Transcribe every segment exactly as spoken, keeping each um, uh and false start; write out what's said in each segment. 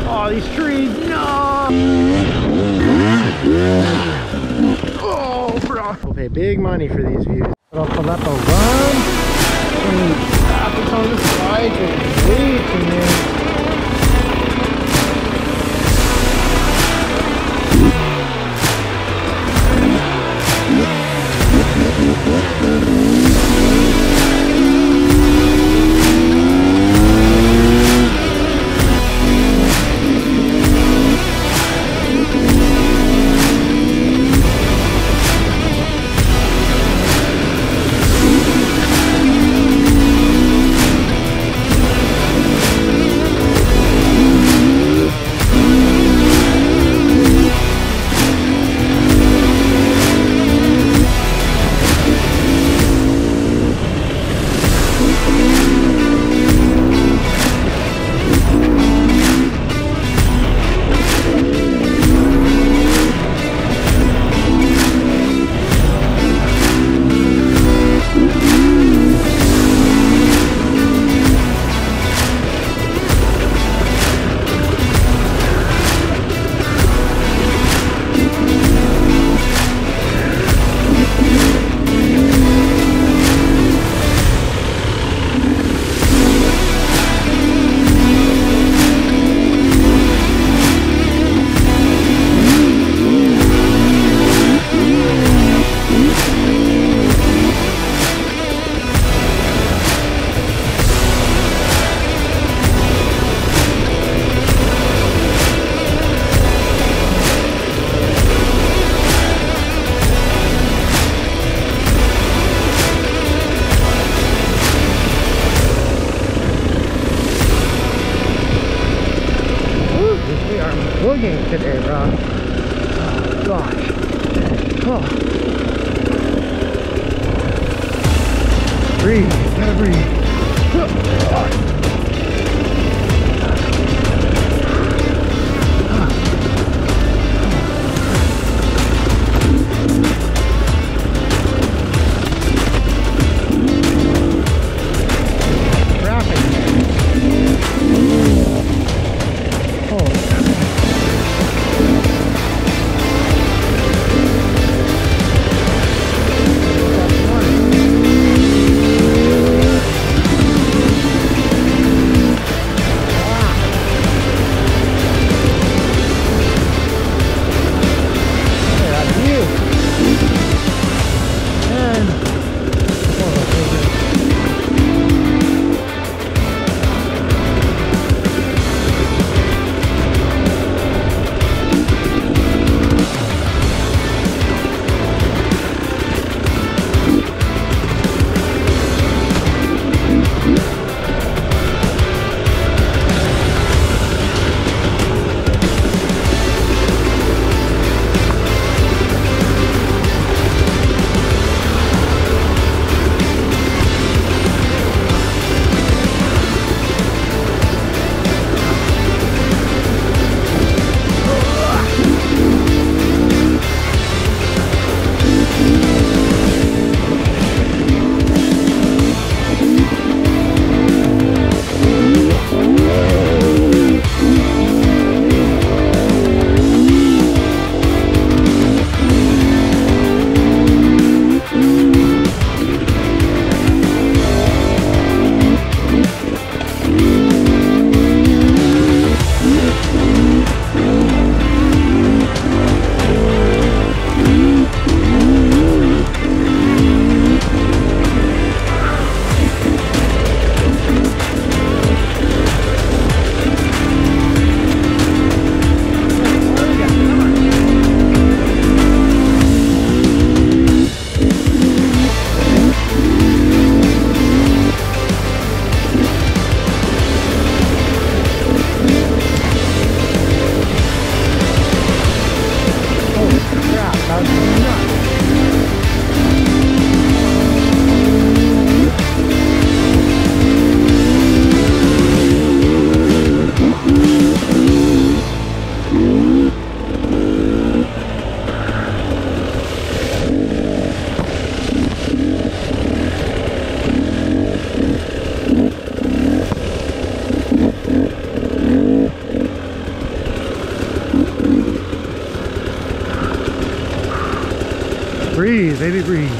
Oh, these trees, no! Oh, bro. We'll pay big money for these views. Little Kalepa run. And traffic on the side is way too many. Booging today, bro. Oh, gosh. Oh. Breathe. Gotta breathe. Oh. Breathe, baby, breathe.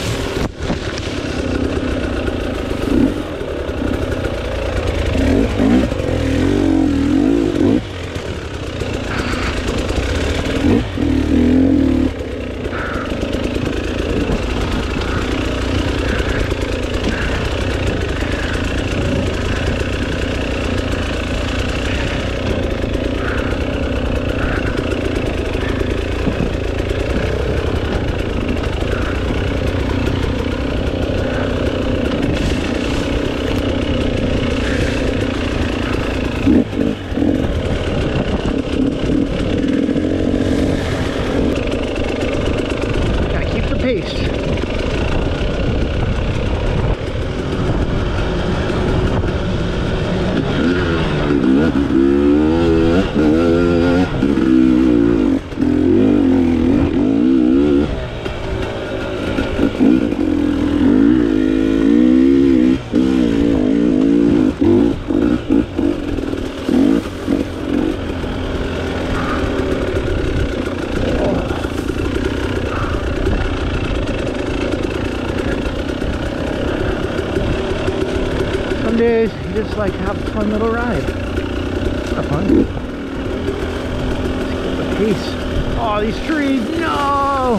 Days you just like have a fun little ride. Have fun. Let's get the pace. Oh, these trees, no!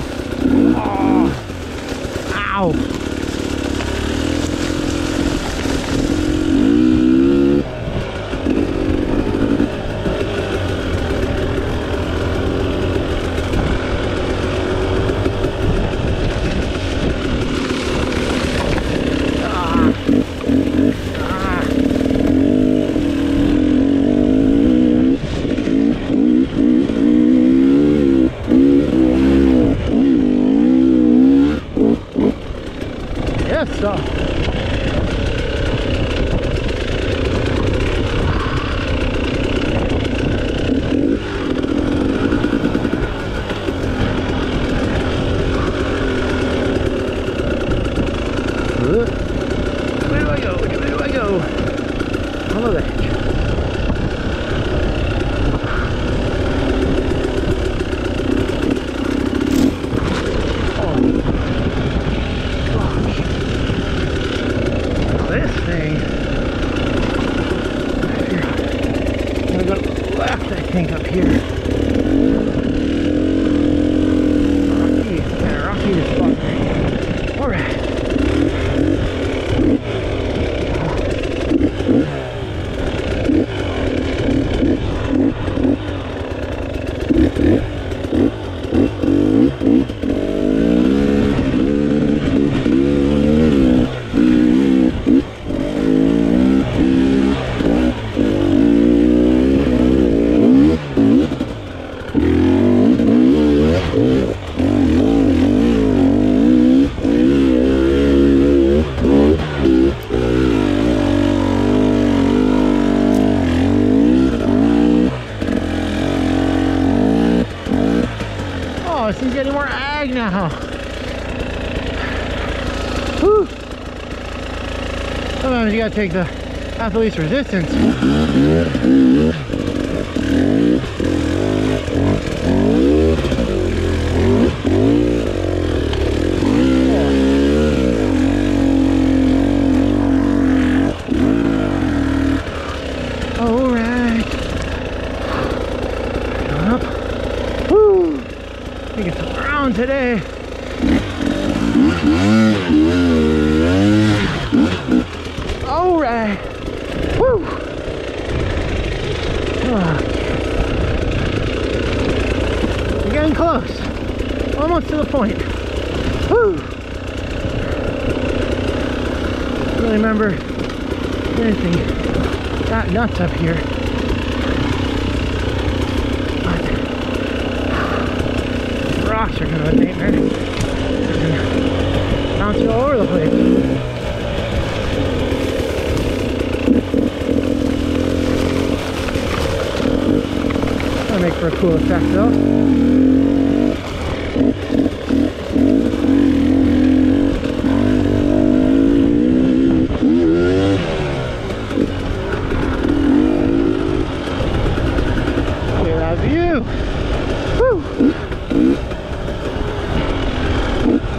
Oh, ow! So. Where do I go? Where do I go? On the edge. I think up here. Rocky, yeah, rocky to spot. Alright. Oh, this is getting more ag now. Whew. Sometimes you gotta take the path of least resistance. Alright. Going up. Woo! We get some ground today. Alright. Woo! Oh. We're getting close. Almost to the point. Woo! I don't remember anything that nuts up here. But rocks are kind of a nightmare. Bouncing all over the place. That'll make for a cool effect though. Look at that view! Woo!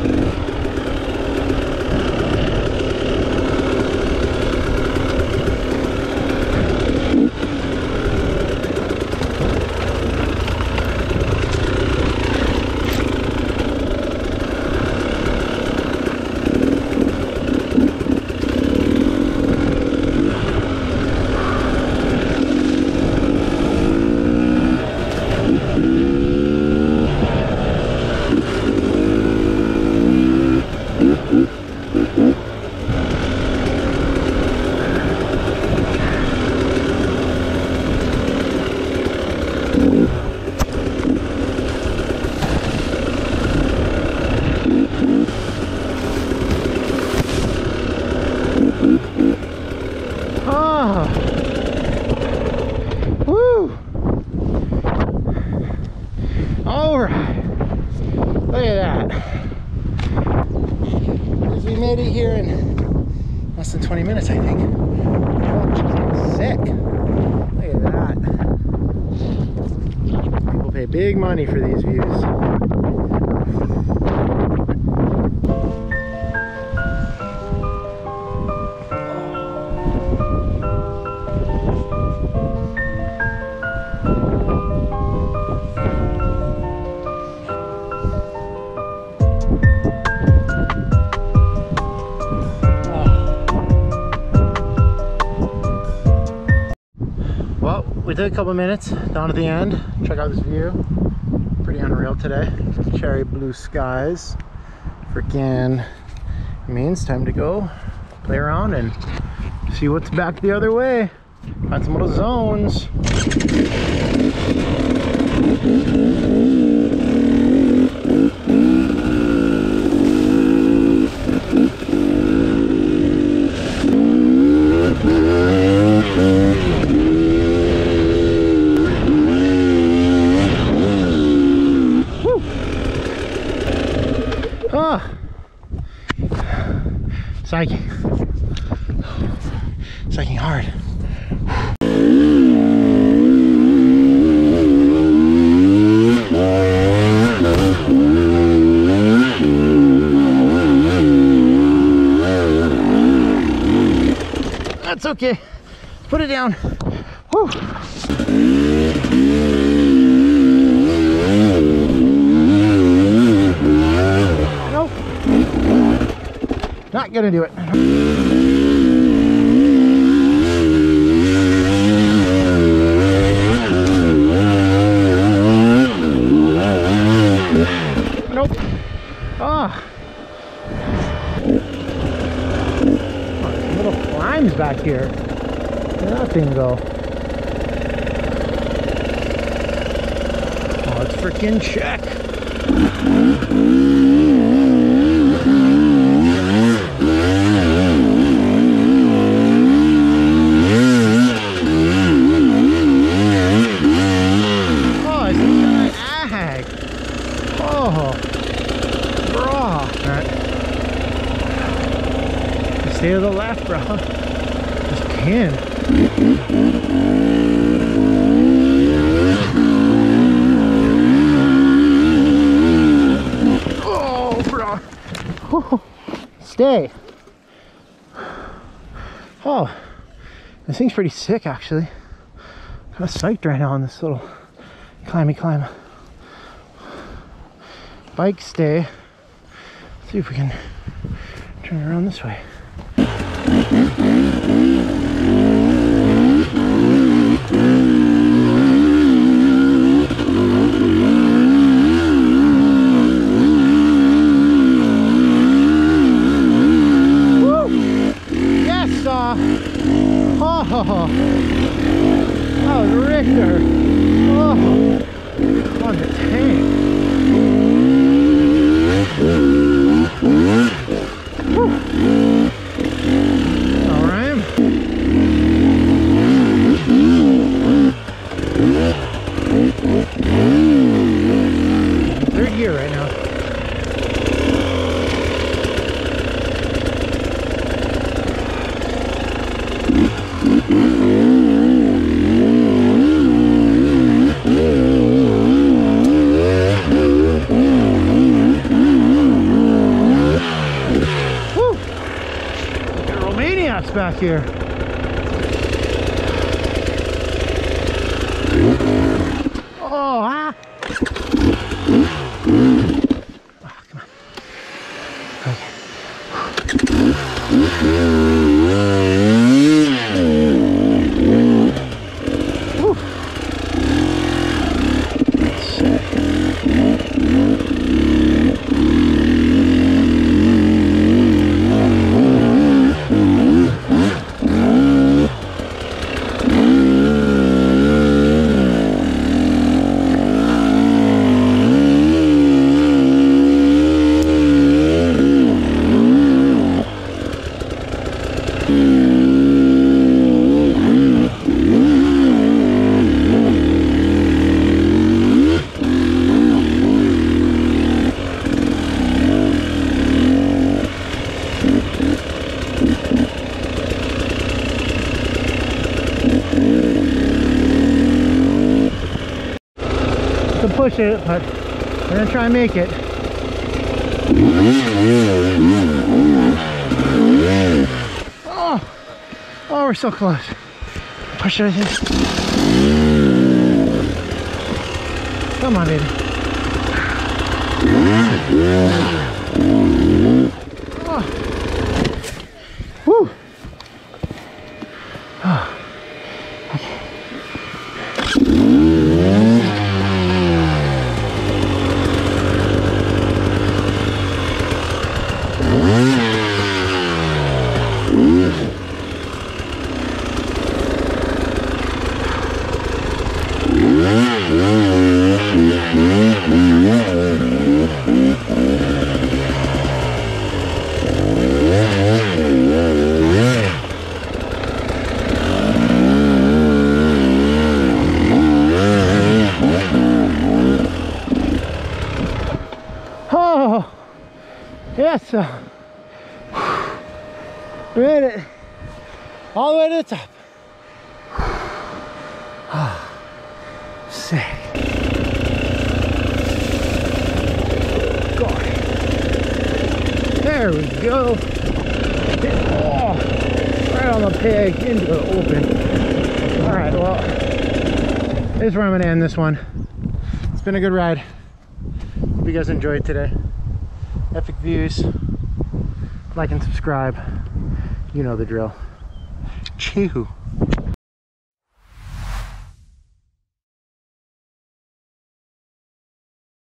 twenty minutes, I think. Oh, she's getting sick. Look at that. People pay big money for these views. We took a couple minutes down at the end. Check out this view. Pretty unreal today. Cherry blue skies. Freaking means time to go play around and see what's back the other way. Find some little zones. Psyching. Psyching hard. That's okay. Put it down. Whew. Nope. Not gonna do it. Nope. Ah. Oh, little climbs back here. Where'd that thing go? Oh, let's freaking check. Stay to the left, bro. Just can. Oh, bro. Oh, stay. Oh, this thing's pretty sick, actually. Kind of psyched right now on this little climby climb. Bike stay. Let's see if we can turn around this way. Woo! Yes, uh, oh, that was Richter. Oh, on the tank. Woo. Third gear right now. Woo! Got Romaniacs back here. Oh, ah! Oh, come on. Okay. Woo. to push it, but we're gonna try and make it. Oh, oh, we're so close. Push it, I think. Come on, baby. Oh. Woo. Oh. Okay. Oh, yes, uh, we made it all the way to the top. Oh, sick. God. There we go. Oh, right on the peg into the open. All right, well, here's where I'm gonna end this one. It's been a good ride. Hope you guys enjoyed today. Epic views. Like and subscribe. You know the drill. Chew.